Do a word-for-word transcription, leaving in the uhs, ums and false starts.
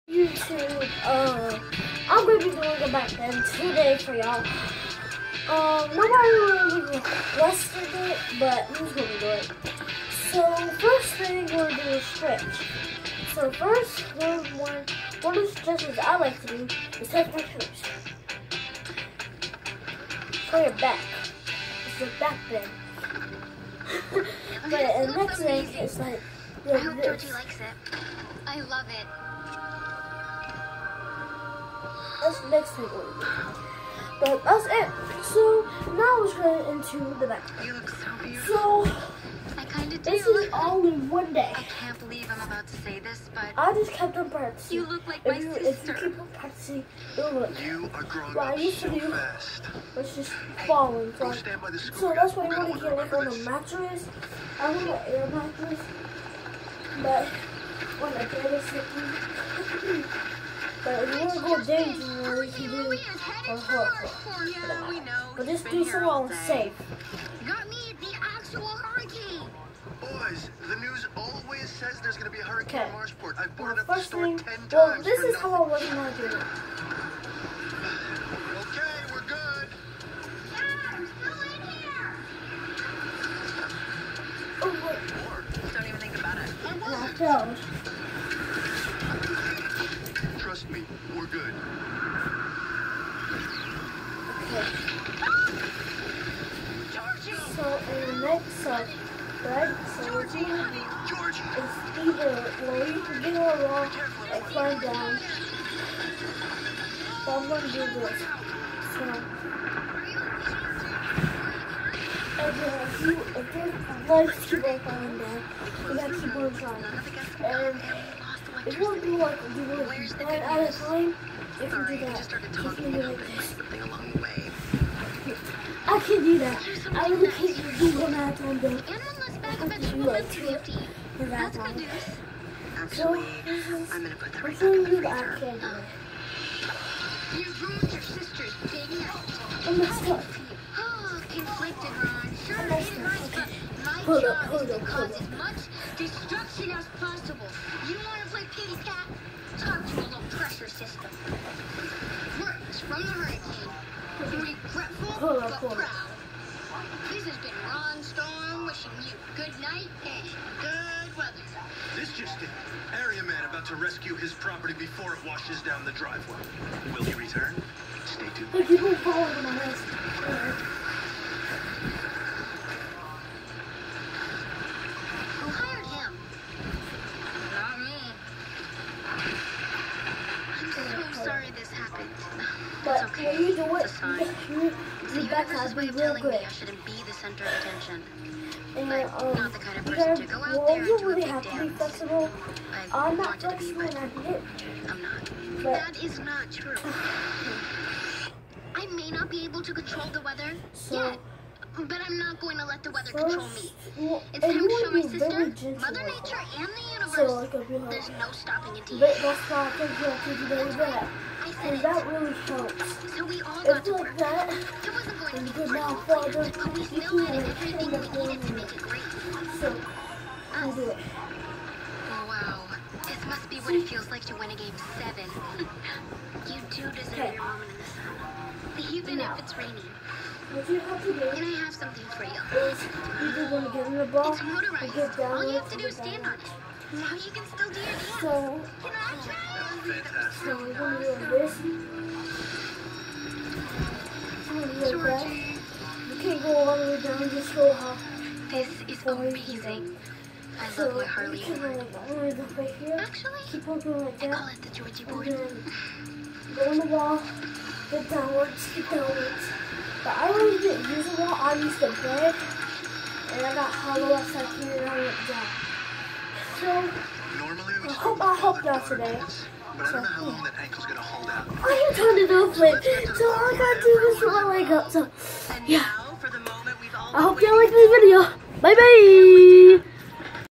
YouTube, uh, I'm going to be doing a back then today for y'all. Um, nobody really requested it, but I'm just going to do it. So, first thing we're going to do is stretch. So, first, one, one, one of the stretches I like to do is touch my toes. For your back. It's your back bend. But the next thing is like, I hope this. Georgie likes it. I love it. That's the next thing we're doing. But that's it. So now let's get into the back. You look so beautiful. So I kind of do. this is all in one day. I can't believe I'm about to say this, but I just kept on practicing. you look like if my you, sister. If you keep on practicing, you'll look. You are growing What I up used to so do fast. was just falling. Go So, stand by the school so gate. that's why you We're gonna want to get like remember on a this. mattress. I want an air mattress, but on a bed is But if you want to go dangerous, you can do or hurt. Yeah, we know. But just do something safe. Got me the actual hurricane. Boys, the news always says there's going to be a hurricane Okay. in Marshport. I've brought Well, it up the first store thing, ten well, times. this for is nothing. how I was going to do it. Okay, we're good. Dad, I'm still in here. Oh, wait. More. Don't even think about it. What And was I it? failed. Trust me, we're good. Okay. Georgie. So, in the next side, right? So, what you want to do Georgie. is either, well, you can get on a wall and climb down. So, I'm going to do this. So, and then if you, if your legs keep on falling down, you got to keep on trying. And if you want to do like, do like one at a time, you can do that. Just started You talking can do about like this. something along the way. I can do that. I really can't do one at a time though. And one less bag I of can do vegetables like and two two empty. for that That's good time. news. So, Actually, this is, I'm gonna put that I'm right back showing in the you that I freezer. can do it. You ruined your sister's big night. I'm gonna start. Oh, conflicted, Ron. Sure, I'm it gonna is start. nice, Okay. but my Hold job up, hold is to up, cause hold up. as much destruction as possible. You want to play kitty cat? Talk to a low pressure system. Words from the hurricane. Regretful Hold up, but hold up. proud. This has been Ron Storm wishing you good night and good weather. This just in. Area man about to rescue his property before it washes down the driveway. Will he return? Stay tuned. Hey, people falling on my head. Who hired him? Not me. I'm so sorry this happened. But It's okay. when you do it, It's a sign. you, It's you the back universe's side way be of real telling me good. I shouldn't be the center of attention. And I'm um, not the kind of you person gotta, to go out well, there you and do a really big have to be dance. flexible. I I'm not wanted to be, flexible but and I did it. I'm not. But That is not true. I may not be able to control the weather So, yet, but I'm not going to let the weather control me. first, well, It's and time you to show want my to be very sister, gentle Mother like Nature, that. and the universe. So, like, if you There's have, no stopping it. but that's why I think you have to do very bad. I said And it. that really helps. So we all If got to like work. that, It wasn't going to and be you go pretty, down but farther, but we you still can had like everything turn we the needed to corner. make it great. So, I Us. do it. Oh, wow. This must be what it feels like to win a game seven. You do deserve Okay. your moment in the sun. Even Now. if it's raining. What you have to do And I have something for you. is either want to get in the ball It's or motorized. get down All you with have to it do or is get stand down on it. Now you can still do your dance. So, Can I try? Fantastic. so we're going to do this. We're going to do that. Georgie, You can't go all the way down, just go half. this is amazing. I So, love my you Harley. can go like all the way up right here. Actually, Keep on going like I that. call it the Georgie And board. then go on the wall, get downwards, get downwards. But I really didn't use the wall, I used the bed. And I got hollow outside here and I went down. So, Normally we I start hope with I helped father y'all daughter today. dance, but I don't know how long that ankle's gonna hold out. I can turn it off like, so all I gotta do is put my leg up. So, And yeah. now for the moment we've all I hope been y'all waiting like this video. Bye bye.